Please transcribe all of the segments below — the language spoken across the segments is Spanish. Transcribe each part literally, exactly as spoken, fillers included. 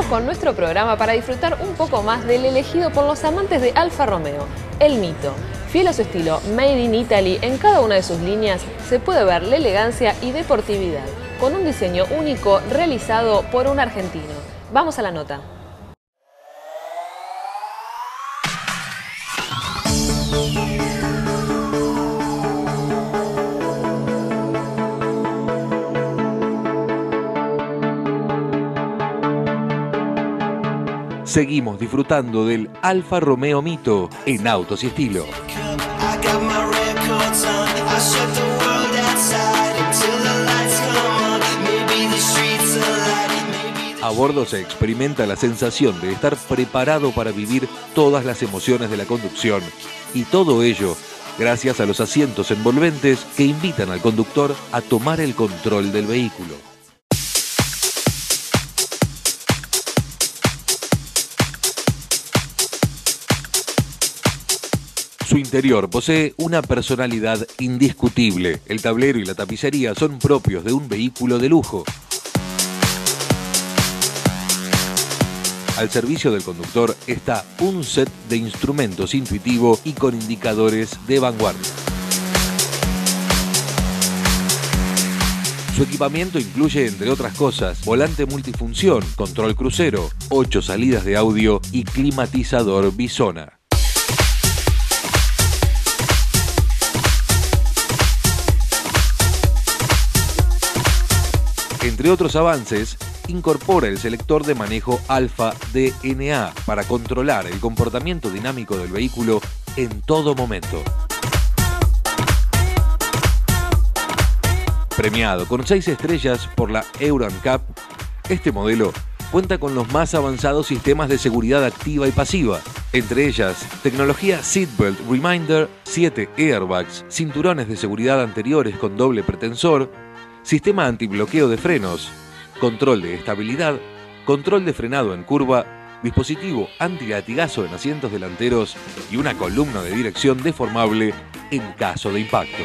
con nuestro programa para disfrutar un poco más del elegido por los amantes de Alfa Romeo, el Mito. Fiel a su estilo Made in Italy, en cada una de sus líneas se puede ver la elegancia y deportividad, con un diseño único realizado por un argentino. Vamos a la nota. Seguimos disfrutando del Alfa Romeo Mito en Autos y Estilo. A bordo se experimenta la sensación de estar preparado para vivir todas las emociones de la conducción, y todo ello gracias a los asientos envolventes que invitan al conductor a tomar el control del vehículo. Su interior posee una personalidad indiscutible. El tablero y la tapicería son propios de un vehículo de lujo. Al servicio del conductor está un set de instrumentos intuitivo y con indicadores de vanguardia. Su equipamiento incluye, entre otras cosas, volante multifunción, control crucero, ocho salidas de audio y climatizador bisona. Entre otros avances, incorpora el selector de manejo Alfa D N A para controlar el comportamiento dinámico del vehículo en todo momento. Premiado con seis estrellas por la Euro N C A P, este modelo cuenta con los más avanzados sistemas de seguridad activa y pasiva, entre ellas tecnología Seatbelt Reminder, siete airbags, cinturones de seguridad anteriores con doble pretensor, sistema antibloqueo de frenos, control de estabilidad, control de frenado en curva, dispositivo antilatigazo en asientos delanteros y una columna de dirección deformable en caso de impacto.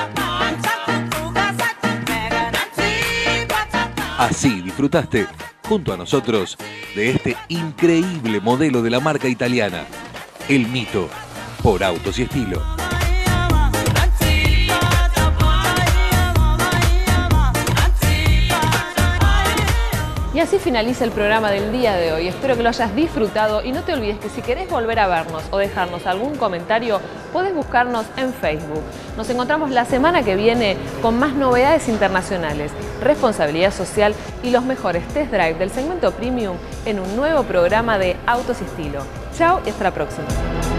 Así disfrutaste, junto a nosotros, de este increíble modelo de la marca italiana, el Mito, por Autos y Estilo. Y así finaliza el programa del día de hoy. Espero que lo hayas disfrutado y no te olvides que si querés volver a vernos o dejarnos algún comentario, podés buscarnos en Facebook. Nos encontramos la semana que viene con más novedades internacionales, responsabilidad social y los mejores test drive del segmento premium en un nuevo programa de Autos y Estilo. Chao y hasta la próxima.